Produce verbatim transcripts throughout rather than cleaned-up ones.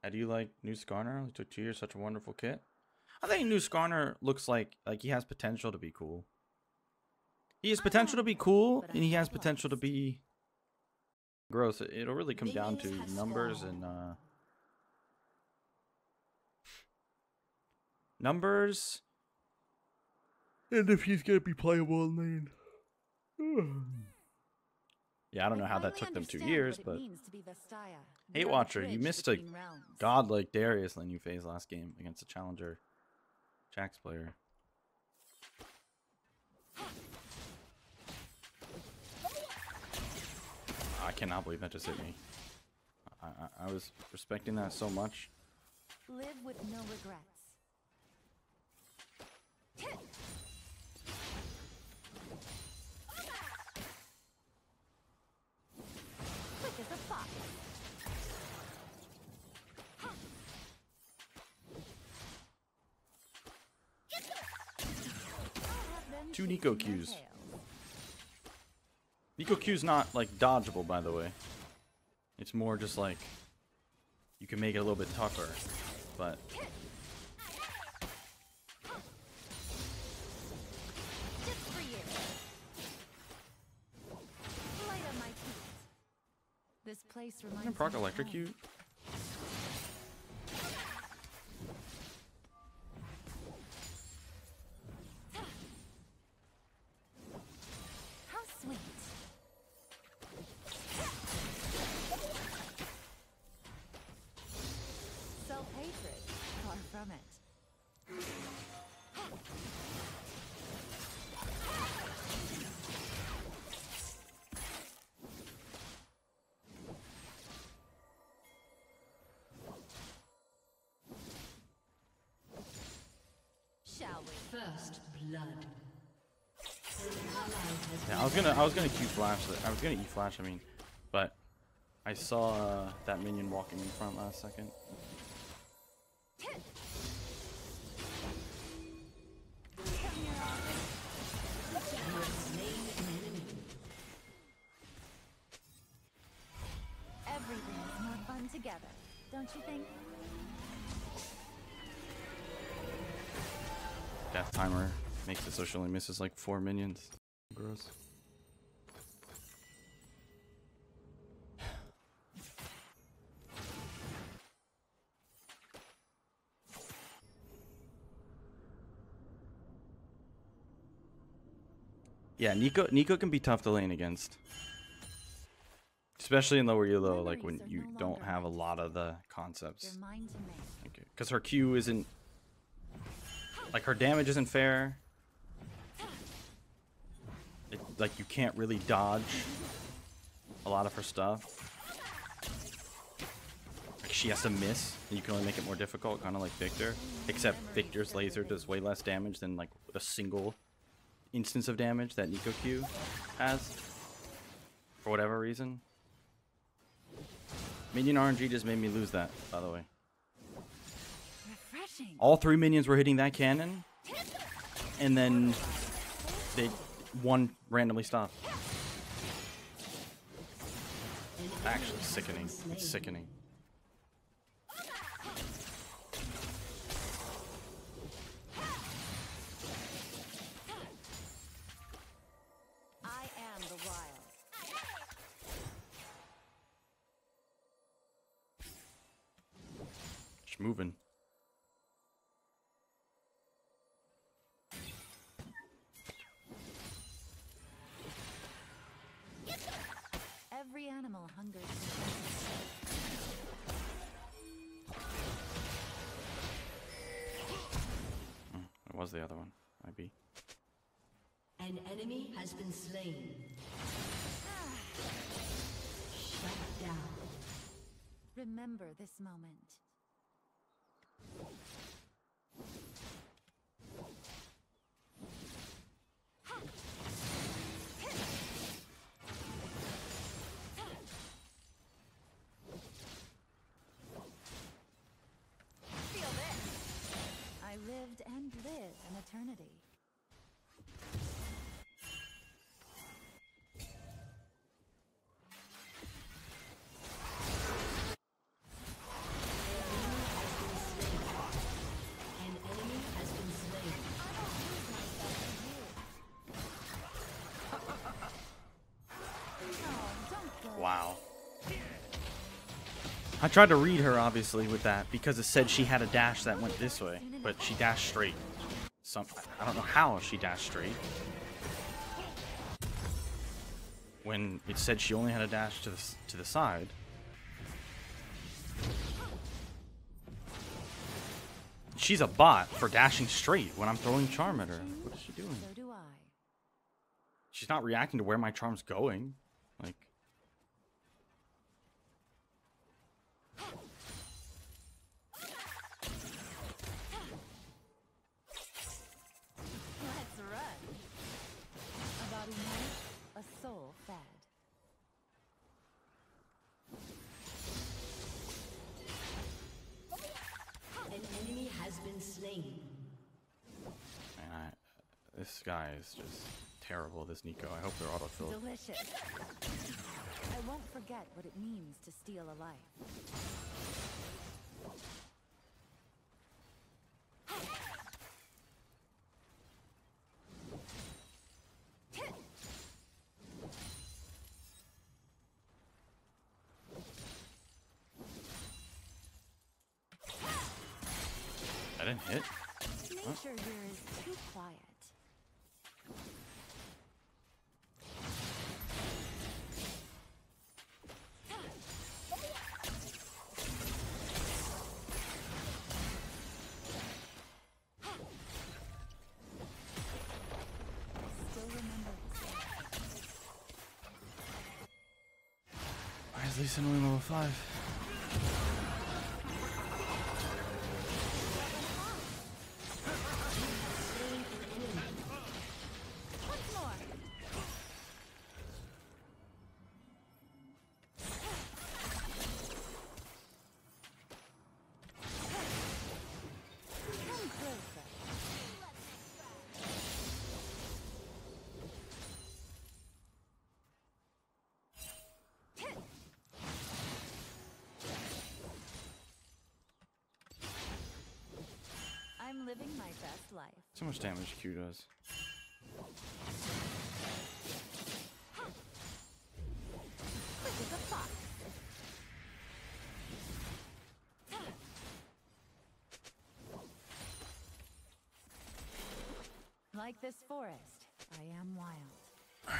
How do you like New Skarner? It took two years, such a wonderful kit. I think New Skarner looks like like he has potential to be cool. He has potential to be cool, and he has potential to be gross. It'll really come down to numbers and uh, numbers, and if he's gonna be playable in lane. Yeah, I don't know how that took them two years, but Hate Watcher, you missed a god like Darius lane you phase last game against a challenger Jax player. I cannot believe that just hit me. I, I, I was respecting that so much. Live with no regrets. Quick as a fox. Two Nico Qs. Nico Q's not like dodgeable, by the way. It's more just like you can make it a little bit tougher, but Just for you. Light on my feet. This place reminds me proc of electrocute. home. How sweet. Self-hatred, far from it. Shall we? First blood. Yeah, I was gonna, I was gonna Q flash. I was gonna E flash. I mean, but I saw uh, that minion walking in front last second. Everything is more fun together, don't you think? Death timer makes it so she only misses like four minions. Gross. Yeah, Nico Nico can be tough to lane against. Especially in lower elo, like when you don't have a lot of the concepts. They're mine to make. Because her Q isn't like her damage isn't fair. It, like you can't really dodge a lot of her stuff. Like she has to miss, and you can only make it more difficult, kind of like Victor. Except Victor's laser does way less damage than like a single instance of damage that Nico Q has, for whatever reason. Minion R N G just made me lose that, by the way. Refreshing. All three minions were hitting that cannon, and then they one randomly stopped. Actually sickening. It's sickening. I am the wild. Just moving. Every animal hungers. Mm, it was the other one. Might be. An enemy has been slain. Shut down. Remember this moment. Feel this. I lived and live an eternity. I tried to read her, obviously, with that, because it said she had a dash that went this way, but she dashed straight. Some, I don't know how she dashed straight. When it said she only had a dash to the, to the side. She's a bot for dashing straight when I'm throwing charm at her. What is she doing? So do I. She's not reacting to where my charm's going. Like... Let's run. A body moved, a soul fed. An enemy has been slain. And I, this guy is just terrible, this Nico. I hope they're autofilled. Delicious. I won't forget what it means to steal a life. I didn't hit. Nature Huh? here is too quiet. Still remember this. Why is Lisa only level five? Once more. Come closer. I'm living my best life. So much damage Q does. Quick as a fox. Like this forest, I am wild.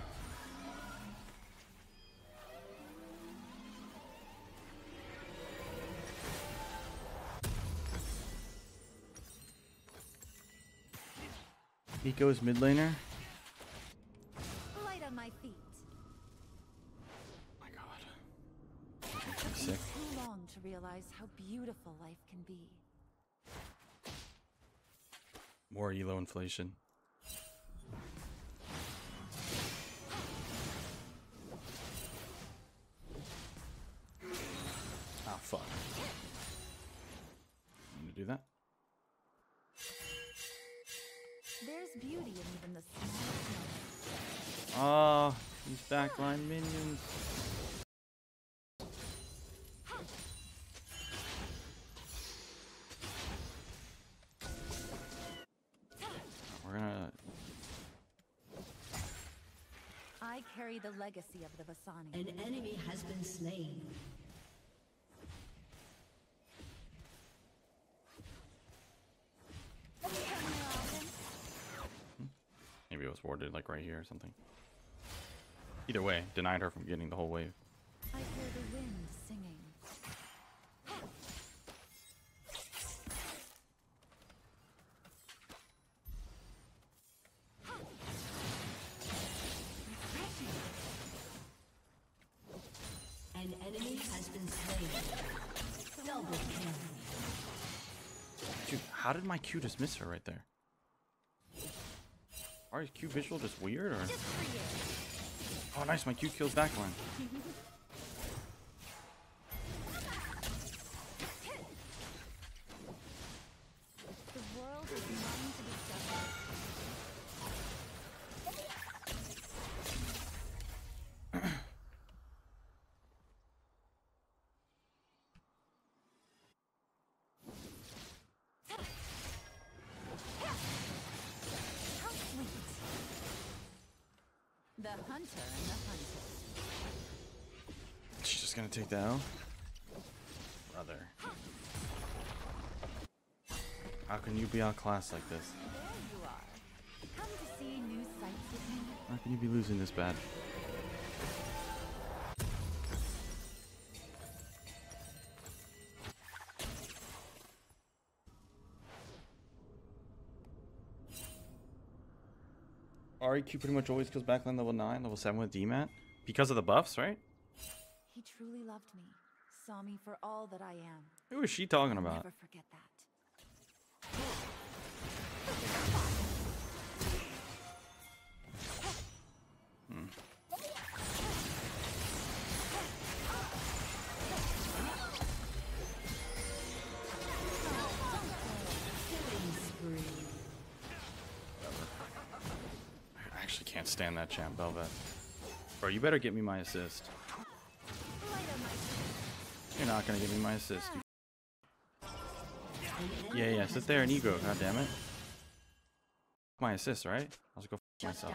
Nico's mid laner. Light on my feet. Oh my god. It I'm took me sick. too long to realize how beautiful life can be. More elo inflation. Ah, fuck. I'm gonna do that. There's beauty in even the smallest moments. Ah, these backline minions. We're gonna. I carry the legacy of the Vasani. An enemy has been slain. Maybe it was warded like right here or something. Either way, denied her from getting the whole wave. I hear the wind singing. An enemy has been slain. Double kill. Dude, how did my Q just miss her right there? Are his Q visual just weird or? Just for you. Oh, nice, my Q kills backline. The world is mine to discover. How sweet. The hunter and the hunted. She's just gonna take that L. How can you be outclassed like this? There you are. Come to see new sights with me. How can you be losing this bad? R E Q pretty much always goes backline level nine, level seven with D MAT. Because of the buffs, right? He truly loved me, saw me for all that I am. Who is she talking I'll about? never forget that. Hmm. I actually can't stand that champ, Velvet. Bro, you better get me my assist. You're not gonna give me my assist. You yeah, yeah, sit there and ego, god damn it. My assist, right? I'll just go f myself.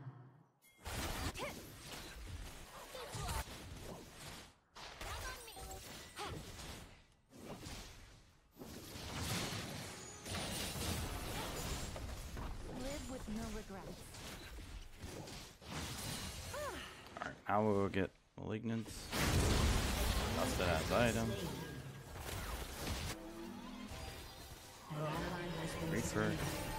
Live with no regrets. Alright, now we'll get Malignance. That's the ass item. Reaper.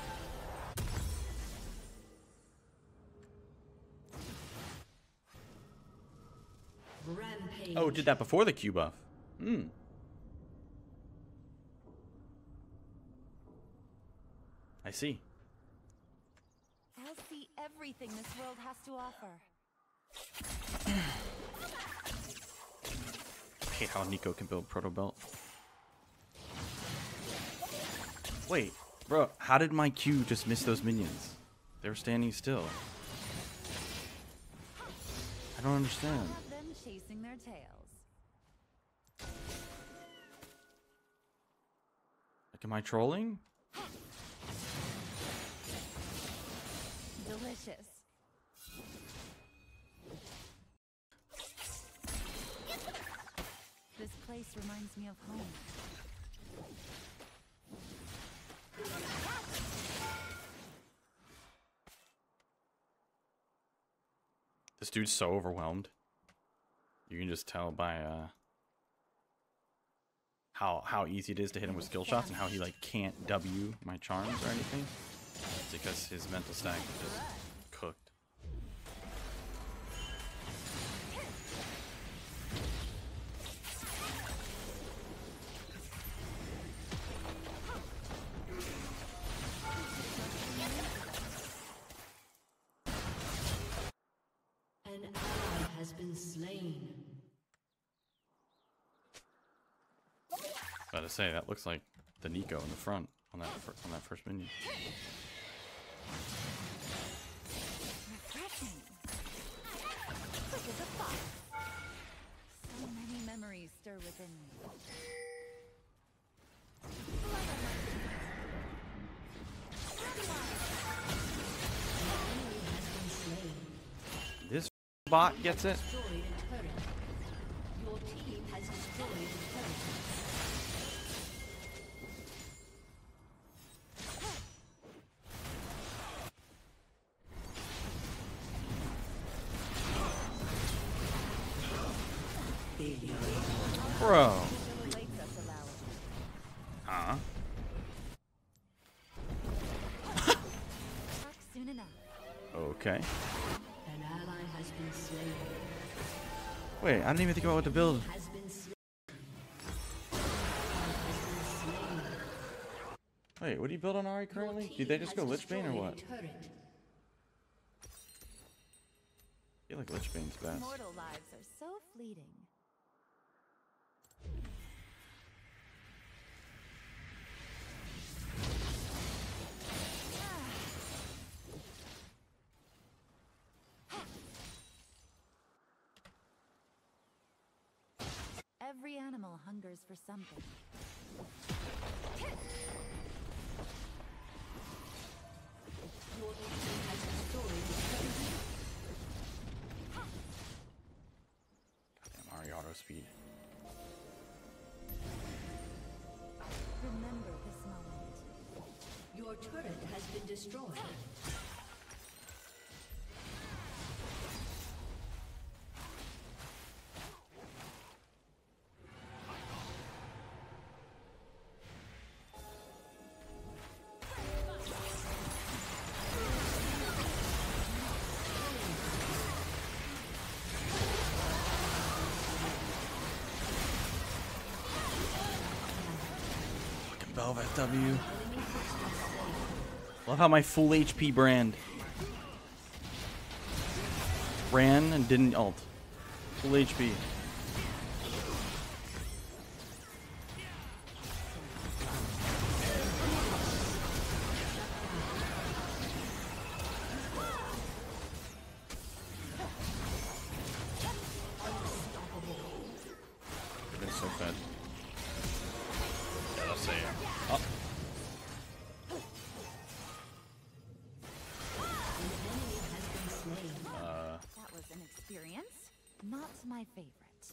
Rampage. Oh, it did that before the Q buff. Hmm. I see. I'll see everything this world has to offer. I hate how Nico can build Proto Belt. Wait, bro, how did my Q just miss those minions? They were standing still. I don't understand. Have them chasing their tails. Like, am I trolling? Delicious. This place reminds me of home. This dude's so overwhelmed. You can just tell by uh, how how easy it is to hit him with skill shots and how he like can't W my charms or anything. It's because his mental stack is just cooked. An ally has been slain. About to say that looks like the Nico in the front on that fir on that first minion. Refreshing. Quick as a fox. So many memories stir within me. This bot gets it. Destroyed a turret. Your team has destroyed a turret. Bro. Still awaits us, allow it. Huh? Back soon enough. Okay. An ally has been slain. Wait, I didn't even think about what to build. Has been slain. Has been slain. Wait, what do you build on Ari currently? Did they just go Lich Bane or what? Turret. I feel like Lich Bane's best. Mortal lives are so fleeting. Every animal hungers for something. Your team has destroyed a turret. Goddamn Ari auto speed. Remember this moment. turret has been destroyed. Velvet W. Love how my full H P Brand ran and didn't ult. Full H P. It's so fed. Yeah, let's say oh. Uh, that was an experience. Not my favorite.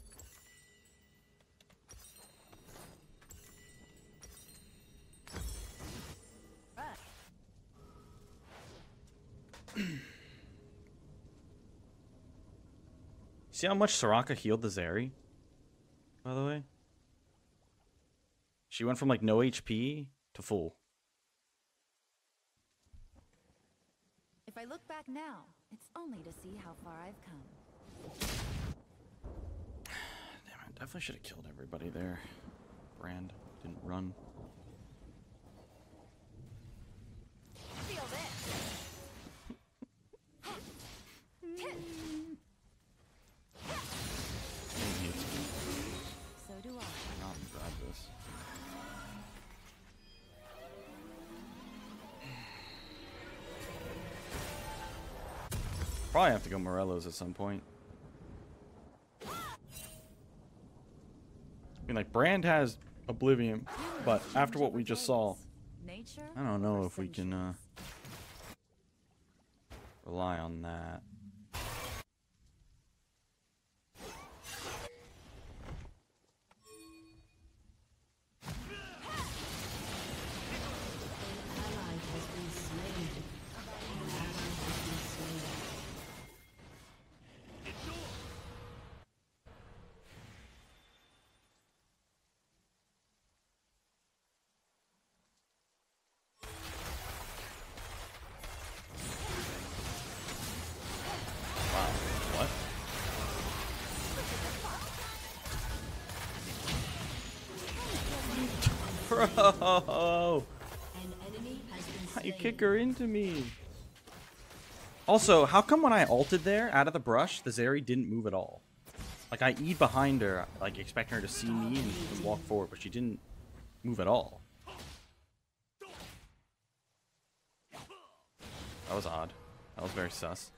See how much Soraka healed the Zeri? By the way, she went from like no H P to full. If I look back now, it's only to see how far I've come. Damn it, definitely should have killed everybody there. Brand didn't run. Feel this. So do I. Why not grab this? Probably have to go Morello's at some point. I mean, like, Brand has Oblivion, but after what we just saw, I don't know if we can uh, rely on that. Bro! How you kick her into me? Also, how come when I ulted there, out of the brush, the Zeri didn't move at all? Like, I E'd behind her, like, expecting her to see me and, and walk forward, but she didn't move at all. That was odd. That was very sus.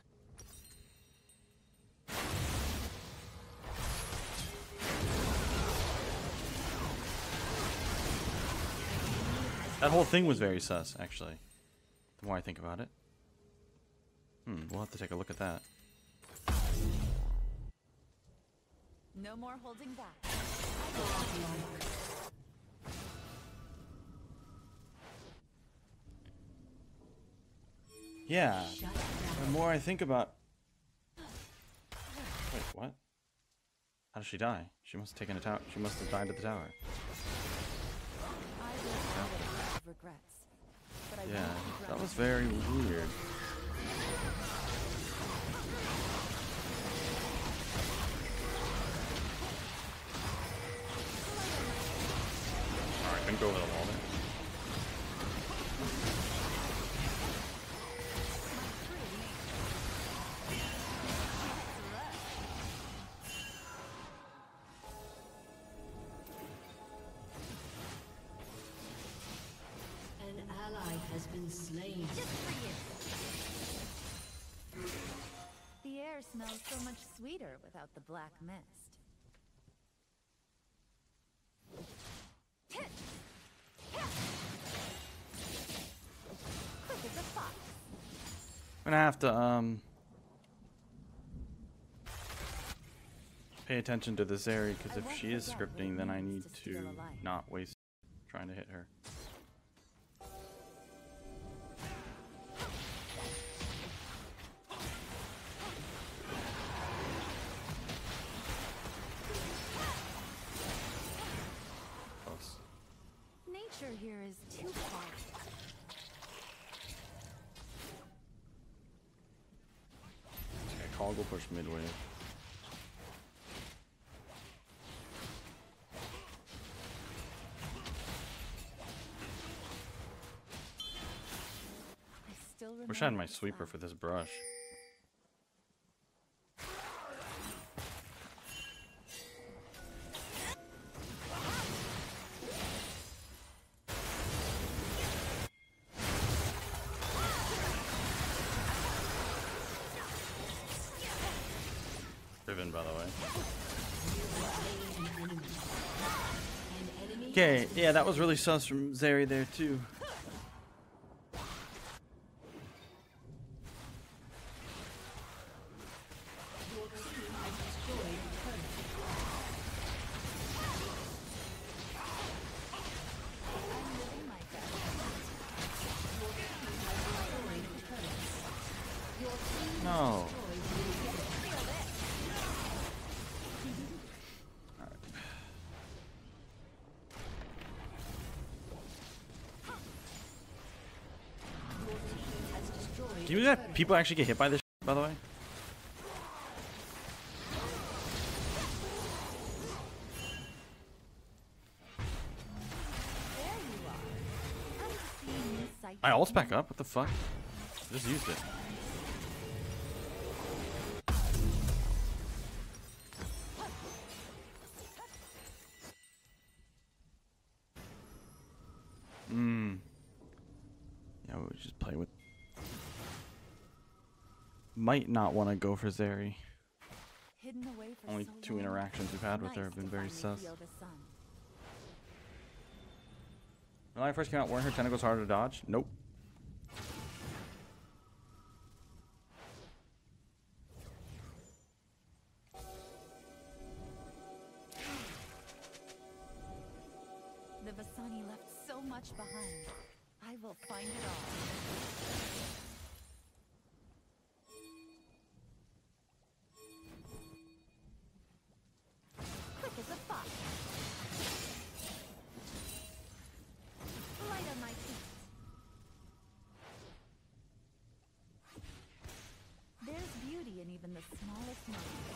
That whole thing was very sus, actually. The more I think about it. Hmm, we'll have to take a look at that. No more holding back. Yeah, the more I think about... Wait, what? How did she die? She must have taken a tower. She must have died at the tower. Regrets, but I yeah, that was very weird. Alright, couldn't go over the wall there. Has been slain. Just for you. The air smells so much sweeter without the black mist. Quick as a fox. I'm gonna have to um pay attention to this area, because if she is scripting, then I need to not waste trying to hit her. is too far. Okay, Call will push midway. Wish I had my sweeper for this brush. Driven, by the way. Okay, yeah, that was really sus from Zeri there too. No. Do you know that people actually get hit by this, by the way? I ult back up? What the fuck? I just used it. Hmm. Yeah, we'll just play with. Might not want to go for Zeri. Hidden away for Only so two long. interactions we've had with her have been very sus. When I first came out, weren't her tentacles harder to dodge? Nope. The Vistani left so much behind. I will find it all. Quick as a fox. Light on my feet. There's beauty in even the smallest moments.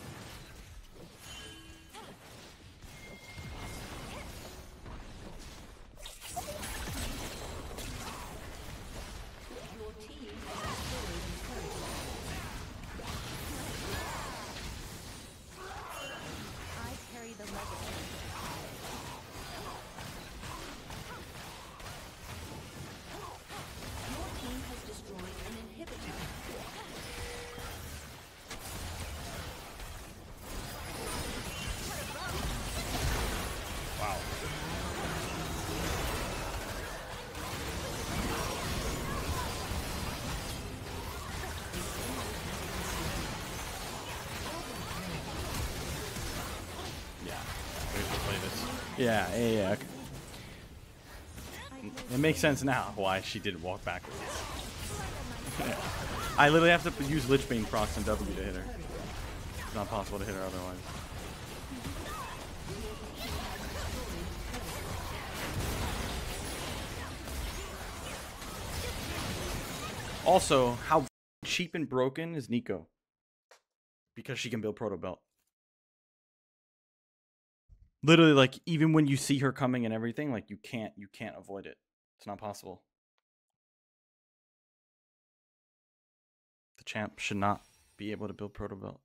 Yeah, yeah, yeah. Okay. It makes sense now why she didn't walk backwards. I literally have to use Lichbane procs and W to hit her. It's not possible to hit her otherwise. Also, how cheap and broken is Neeko? Because she can build Proto Belt. Literally, like, even when you see her coming and everything, like, you can't, you can't avoid it. It's not possible. The champ should not be able to build Proto Belt.